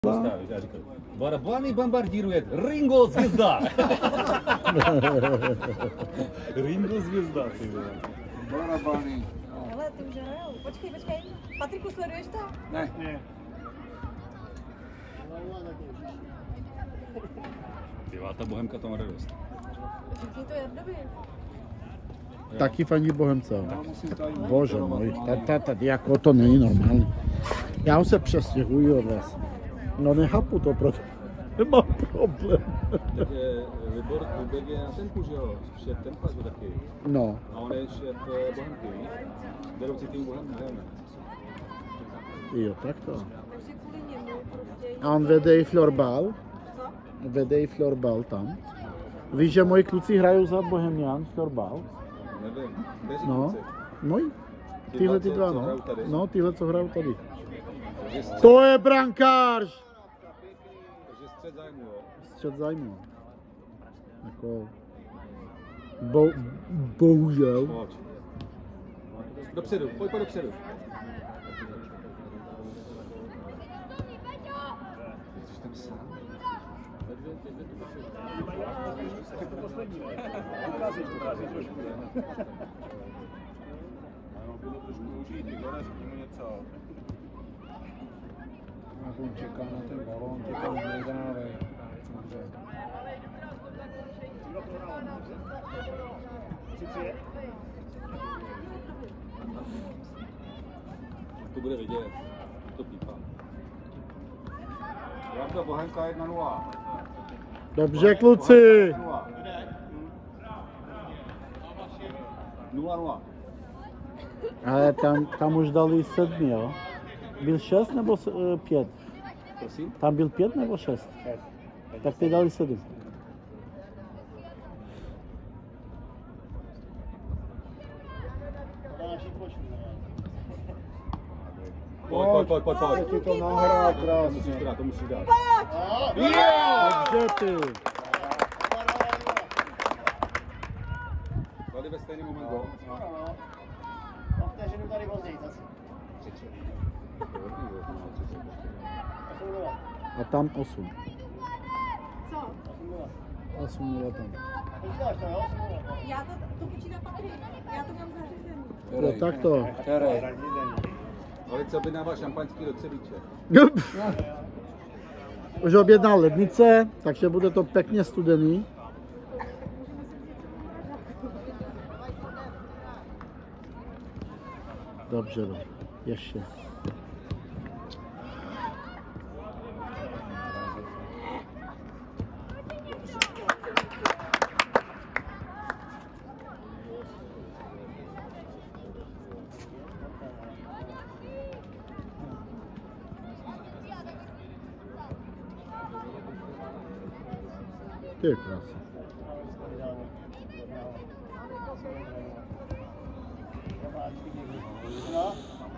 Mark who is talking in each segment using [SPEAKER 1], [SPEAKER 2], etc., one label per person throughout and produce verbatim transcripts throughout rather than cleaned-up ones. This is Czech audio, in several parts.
[SPEAKER 1] Postavit, já říkám, barabany bombardíruje, Ringo zvězda! Ringo zvězda, ty vole.
[SPEAKER 2] Barabany.
[SPEAKER 3] Hele, ty už hrajou. Počkej, počkej. Patriku, sleduješ to?
[SPEAKER 2] Ne. Ne.
[SPEAKER 1] Tyvá, ta Bohemka to má radost.
[SPEAKER 3] Řekni to Jardovi.
[SPEAKER 4] Taky fandí Bohemce. Bože můj, tady jako to není normální. Já už se přestěhuji od vás. No nechápu to, proto nemám problém.
[SPEAKER 1] Tak je Libor Kubek je na Tempu, že jo? Šéf Tempa to taky.
[SPEAKER 4] No.
[SPEAKER 1] A on je šéf Bohemky, víš? Vedoucí týmu Bohemky, ne?
[SPEAKER 4] Jo, tak to.
[SPEAKER 3] Takže kvůli němu prostě...
[SPEAKER 4] A on vede i florbal.
[SPEAKER 3] Co?
[SPEAKER 4] Vede i florbal tam. Víš, že moji kluci hrajou za Bohemian florbal?
[SPEAKER 1] Nevím, kteří
[SPEAKER 4] No,
[SPEAKER 1] kluci?
[SPEAKER 4] moji.
[SPEAKER 1] Ty
[SPEAKER 4] Tyhle
[SPEAKER 1] dva,
[SPEAKER 4] ty
[SPEAKER 1] co-
[SPEAKER 4] dva,
[SPEAKER 1] co
[SPEAKER 4] no.
[SPEAKER 1] hrajou tady?
[SPEAKER 4] No, tyhle, co hrajou tady.
[SPEAKER 1] Takže střed,
[SPEAKER 4] To je brankář!
[SPEAKER 1] takže střed zájmu, jo?
[SPEAKER 4] Střed zájmu. Jako... Bo, bohužel.
[SPEAKER 1] Pojď. Dopředu, pojď, pojď dopředu. Jsi tam sám?
[SPEAKER 5] Ukázej, ukázej trošku. Ano, bylo trošku užít, Igore, řekni mu něco.
[SPEAKER 2] On čeká na ten balón, čeká na nehdávej.
[SPEAKER 1] To bude vidět, to pípá.
[SPEAKER 2] Jarda, Bohemka jedna nula.
[SPEAKER 4] Dobře, kluci.
[SPEAKER 2] nula nula.
[SPEAKER 4] Ale tam, tam už dali sedmi, jo? Byl šest nebo s- eh, pět?
[SPEAKER 1] Prosím?
[SPEAKER 4] Tam byl pět nebo šest? Tak ty dali sedm.
[SPEAKER 1] Pojď, pojď, pojď, pojď,
[SPEAKER 2] Ty
[SPEAKER 1] pojď.
[SPEAKER 2] to nahrál
[SPEAKER 1] To
[SPEAKER 2] krásně.
[SPEAKER 1] musíš dát, to musíš dát.
[SPEAKER 4] Dobře ty.
[SPEAKER 1] Dali ve stejný moment gol.
[SPEAKER 6] O vteřinu tady později zase.
[SPEAKER 4] A tam osm.
[SPEAKER 3] Co?
[SPEAKER 4] osm nula tam.
[SPEAKER 6] Počítáš to, jo?
[SPEAKER 3] Já to, to počítá Patrik. Já to mám zařízený.
[SPEAKER 4] No tak to.
[SPEAKER 2] Terej.
[SPEAKER 1] Ale co objednává šampaňský do ceviče?
[SPEAKER 4] Už objednal lednice, takže bude to pěkně studený. Dobře, dobře. Ještě. To je krásné.
[SPEAKER 6] No.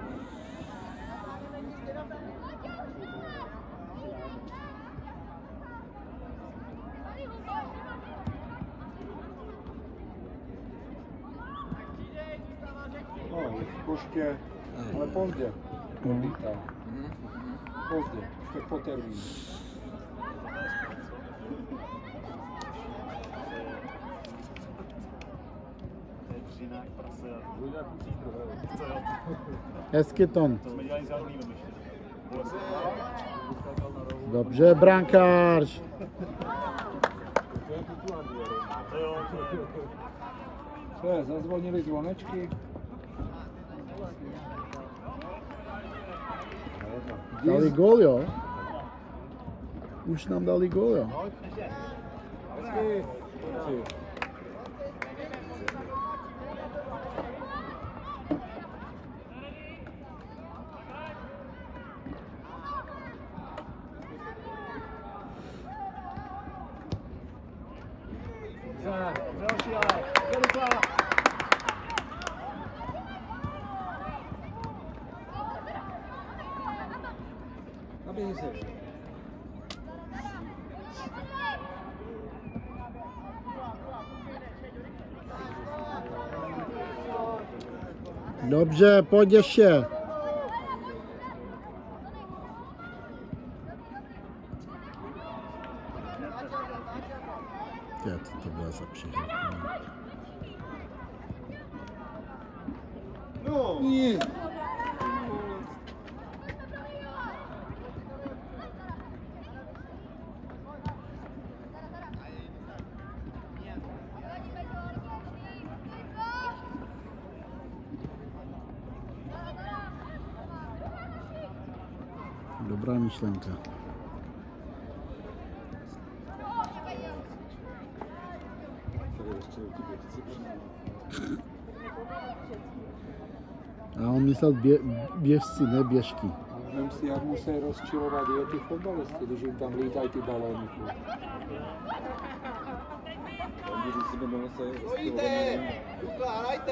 [SPEAKER 2] No, poště, ale pozdě. Odlítá. Pozdě, ještě po termínu.
[SPEAKER 4] Hezky tom.
[SPEAKER 5] To jsme dělali s Jarmínem ještě.
[SPEAKER 4] Dobře, brankář.
[SPEAKER 2] Co je, zazvonili zvonečky.
[SPEAKER 4] Dali gól, jo? Už nám dali gól, jo?
[SPEAKER 2] Hezky.
[SPEAKER 5] Další ale, Velika.
[SPEAKER 1] Naběhni se.
[SPEAKER 4] Dobře, pojď ještě. Ty, co to byla za přihrávka?
[SPEAKER 5] No!
[SPEAKER 1] Nie!
[SPEAKER 4] Dobrá myšlenka.
[SPEAKER 1] Tady ještě ti běžci.
[SPEAKER 4] A on myslel bě, běžci, ne běžky.
[SPEAKER 2] Vem si, jak musí rozčilovat i ty fotbalisti, když jim tam lítají ty balóny.
[SPEAKER 1] Když si by mohl se
[SPEAKER 6] Stojíte! Dukla, hrajte!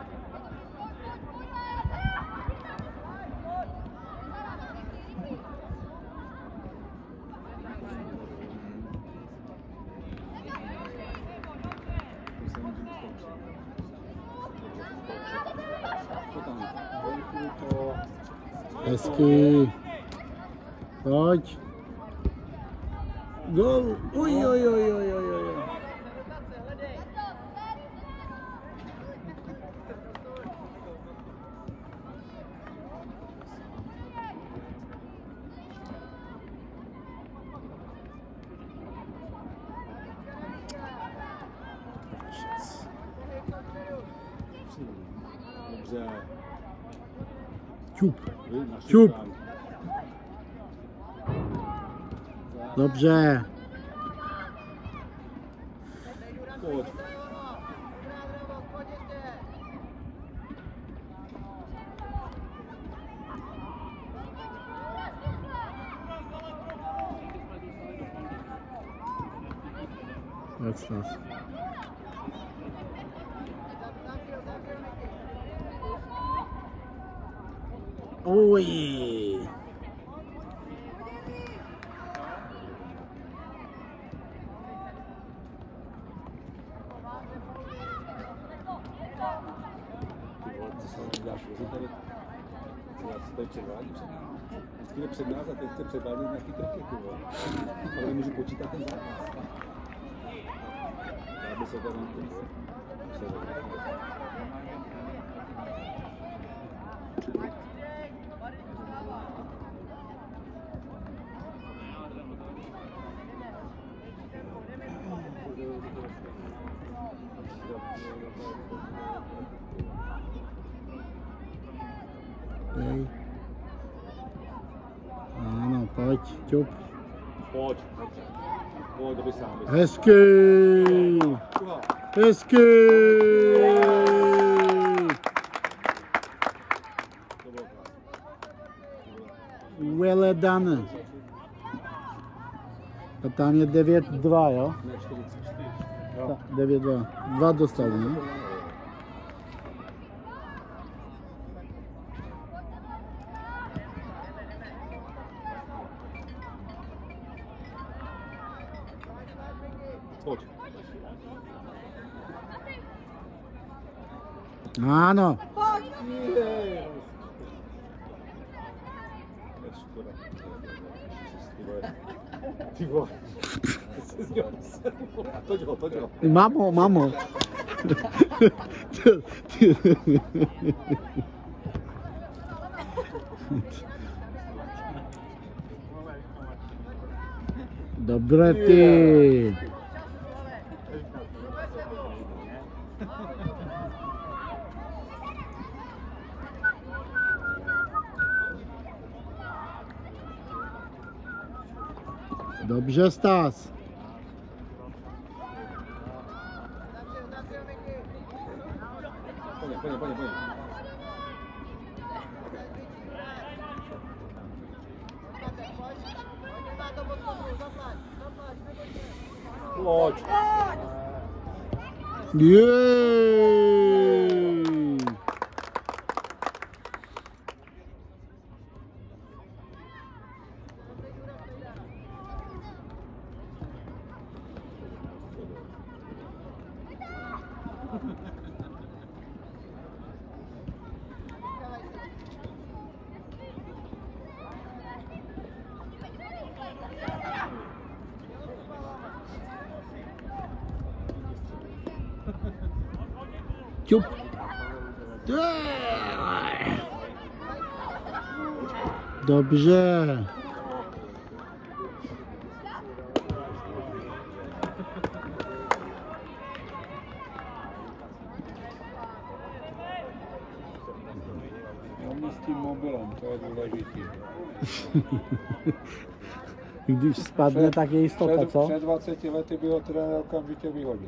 [SPEAKER 4] Hezky. Pojď. Gol. Uj, oj, oj, oj, oj, oj.
[SPEAKER 1] Dobře.
[SPEAKER 4] Čup.
[SPEAKER 1] Vy, naši
[SPEAKER 4] Čup.
[SPEAKER 1] brán.
[SPEAKER 4] Dobře.
[SPEAKER 1] Pojď.
[SPEAKER 4] That's fast. Uj.
[SPEAKER 1] Ty vole, co se děláš, vůbec tady, co já se tady předvádí před námi. Vždycky jde před nás a teď chce předvádět nějaký kroky, ty vole. Ale nemůžu počítat ten zápas. Já bych se tady na to, se řekl.
[SPEAKER 4] Dej. Ano, pojď, čup.
[SPEAKER 1] Pojď. Pojď, doby sám. doby sám.
[SPEAKER 4] Hezky.
[SPEAKER 1] Uha.
[SPEAKER 4] Hezky.
[SPEAKER 1] To bylo krásné.
[SPEAKER 4] Well done. A tam je devět dva, jo?
[SPEAKER 1] Ne, čtyřicet čtyři.
[SPEAKER 4] Ta- devět dva. Dva dostali, ne?
[SPEAKER 1] Pojď.
[SPEAKER 4] Ano.
[SPEAKER 3] Pojď!
[SPEAKER 1] To je škoda. Ty vole. Ty vole. Jsi z něho posedl. Toď ho, toď ho.
[SPEAKER 4] Mamo, mamo. Dobré ty. Dobře, Stas.
[SPEAKER 1] Pojď, pojď, pojď, pojď. Pojď.
[SPEAKER 4] Jej. Čup. Dobře.
[SPEAKER 2] Hlavně s tím mobilem, to je důležitý.
[SPEAKER 4] Když spadne, tak je jistota,
[SPEAKER 2] před,
[SPEAKER 4] co?
[SPEAKER 2] Před dvaceti lety by ho trenér okamžitě vyhodil.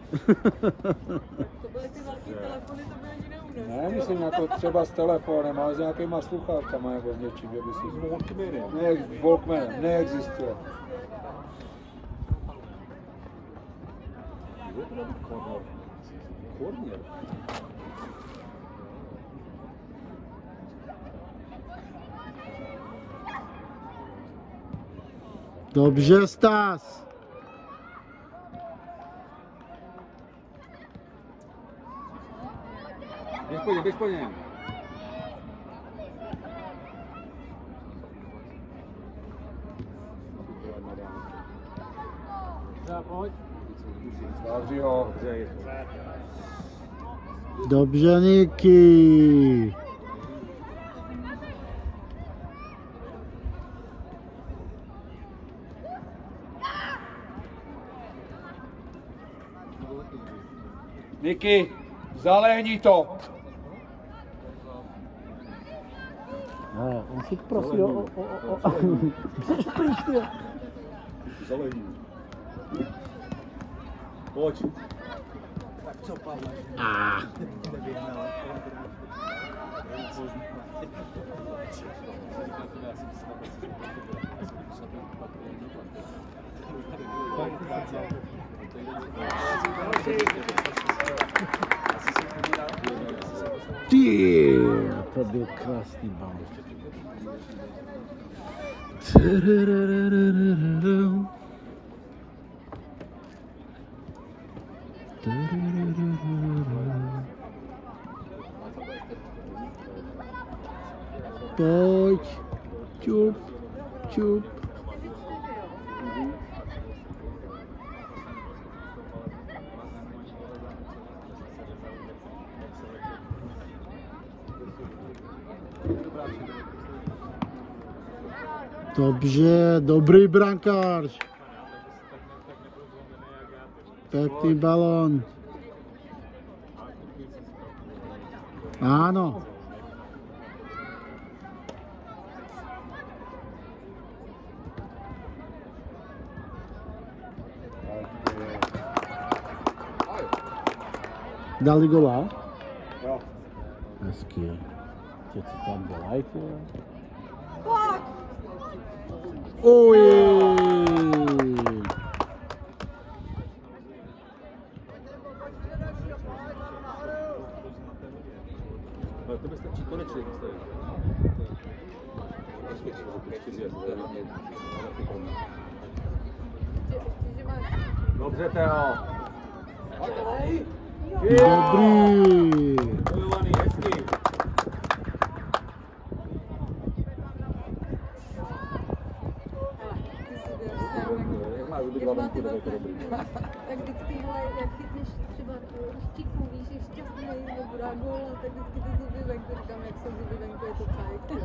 [SPEAKER 3] To byly ty velký telefony, to by ani neunes.
[SPEAKER 2] Ne, myslím jako třeba s telefonem, ale s nějakýma sluchátkama nebo s něčím, že by si...
[SPEAKER 1] Walkmanem.
[SPEAKER 2] Ne, Walkmanem, neexistuje.
[SPEAKER 1] Je to dobrý korner. Korner.
[SPEAKER 4] Dobře, Stas.
[SPEAKER 1] Běž po něm, běž po něm.
[SPEAKER 2] Zavři ho.
[SPEAKER 1] Dobře, je to.
[SPEAKER 4] Dobře, Niky.
[SPEAKER 2] Niky, zalehni to.
[SPEAKER 4] Ne, on si prosí o... o, o, o. Běž pryč, ty.
[SPEAKER 1] Zalehni. Pojď.
[SPEAKER 4] Ah. Ty, to byl krásný bal. Pojď, čup, čup. Dobře, dobrý brankář. Pěkný balón. Ano. Dali gola?
[SPEAKER 2] Jo.
[SPEAKER 4] Hezky. Tě co tam dělají, ty?
[SPEAKER 3] Pojď!
[SPEAKER 4] Oj!
[SPEAKER 1] Ale to by stačí konečně vystavit. Dobře, Teo.
[SPEAKER 4] Dobrý!
[SPEAKER 1] Bojovaný, hezky. Jak máš obě dva venku, tak je to dobrý.
[SPEAKER 3] Tak vždycky, hele, jak chytneš třeba štiku, víš, je šťastný, nebo dá gól, tak vždycky ty zuby venku, říkám, jak jsou zuby venku, je to cajk.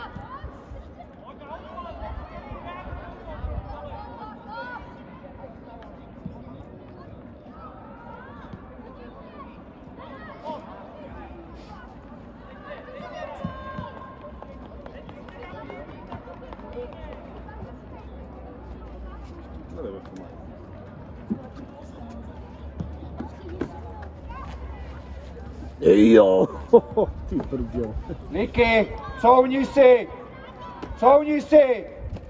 [SPEAKER 4] Jo, ty brďo.
[SPEAKER 2] Niky, couvni si! Couvni si!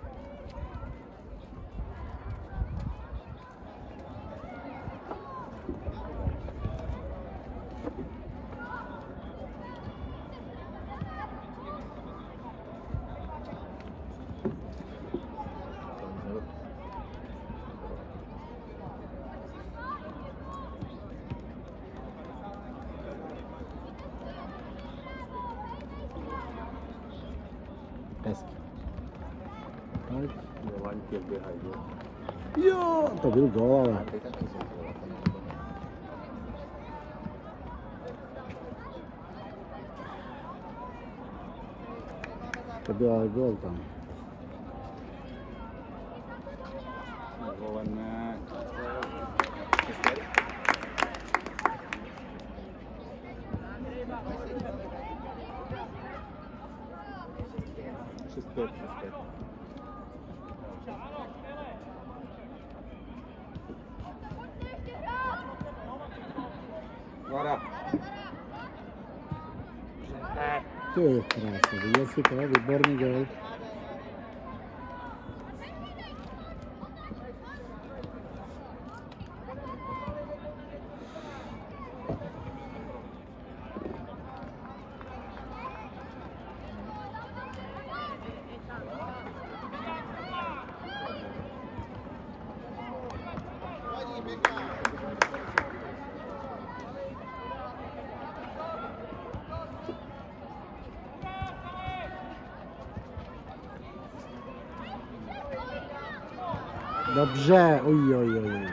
[SPEAKER 4] Hezky.
[SPEAKER 1] Laňky běhají, jo.
[SPEAKER 4] Jo, to byl gól, ale... to byl ale gól tam.
[SPEAKER 1] Gól ne. šest pět, šest pět. Vara.
[SPEAKER 4] To je krásné, viděl jsi to, výborný gól. Dobře, oj, oj, oj.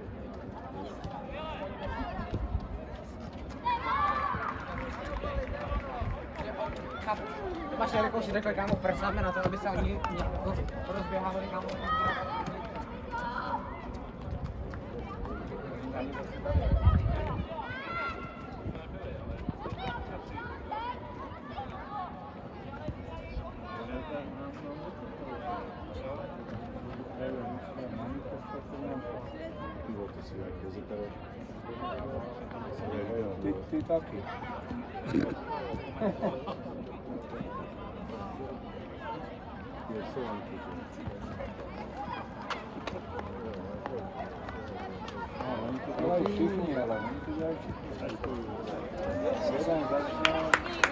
[SPEAKER 7] Máš jako si řekl, kámo, prsáme na to, aby se oni rozběhávali, kámo.
[SPEAKER 2] Ty, ty taky. No, oni to dělají všichni, ale oni to dělají všichni. Jeden začne.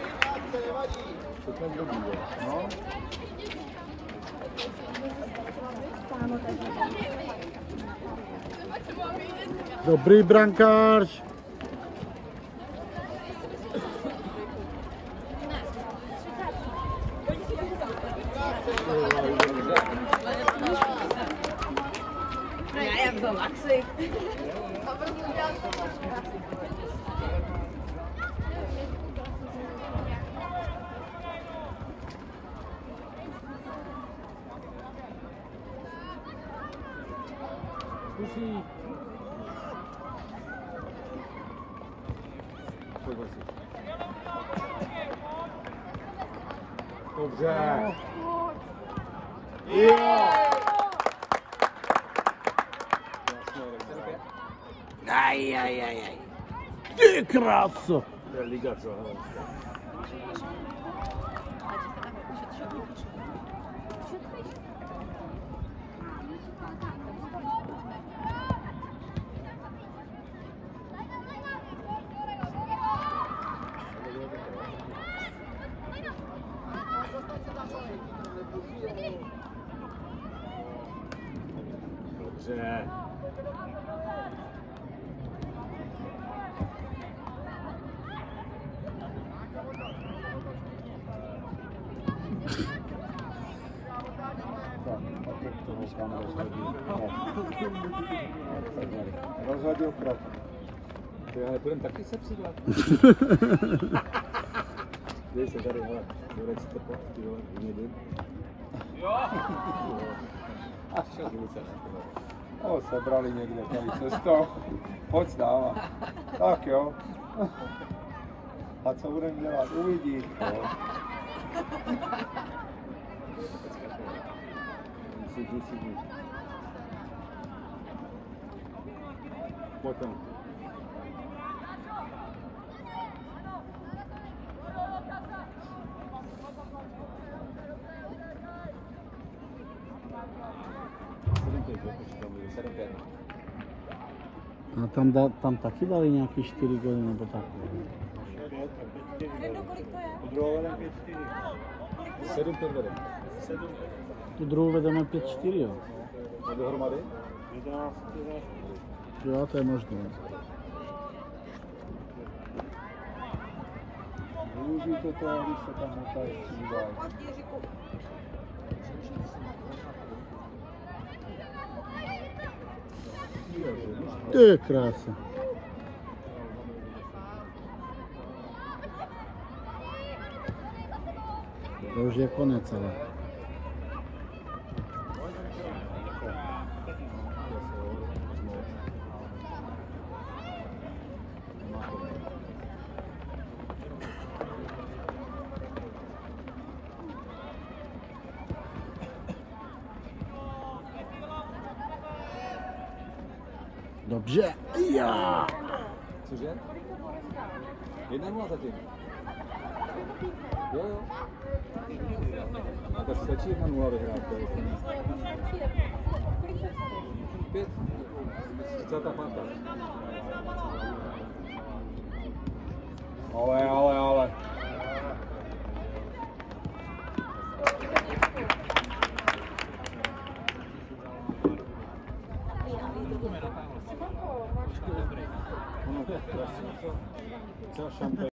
[SPEAKER 2] To ten dobrý je. No.
[SPEAKER 4] Dobrý brankář.
[SPEAKER 3] Já jak to laxi.
[SPEAKER 1] Zkusí. Dobře. Jo.
[SPEAKER 4] Aj, aj, aj, aj. Ty kráso.
[SPEAKER 1] To je liga, co? Dobře.
[SPEAKER 2] Rozhodil krok.
[SPEAKER 1] Ty ale budeme taky se přidlat. Dej se tady, hele, dodej si to po, ty vole, vymědím. Jo! A šel zvuce, ne?
[SPEAKER 2] O, sebrali někde tady cestou. Pojď dáva. Tak jo. A co budeme dělat? Uvidíš. Jo.
[SPEAKER 1] Sedí, sedí. Pojď tam.
[SPEAKER 4] A tam, da, tam taky dali nějaký čtyři góly nebo tak.
[SPEAKER 3] Jedno, kolik to je?
[SPEAKER 5] U druhého vedem pět čtyři.
[SPEAKER 1] sedm pět vedem.
[SPEAKER 4] Tu druhou vedeme pět čtyři, jo.
[SPEAKER 1] A dohromady?
[SPEAKER 5] jedenáct jedenáct.
[SPEAKER 4] Jo, to je možné.
[SPEAKER 2] Využijte to, když se tam motají střídají.
[SPEAKER 4] To je krása. To už je konec, ale. Dobře, já.
[SPEAKER 1] Cože? Jedna nula zatím. Jo, jo. A tak stačí jedna nula vyhrát. To je pět. Celá ta pátá.
[SPEAKER 2] Ale, ale, ale.
[SPEAKER 1] Třeba šampé.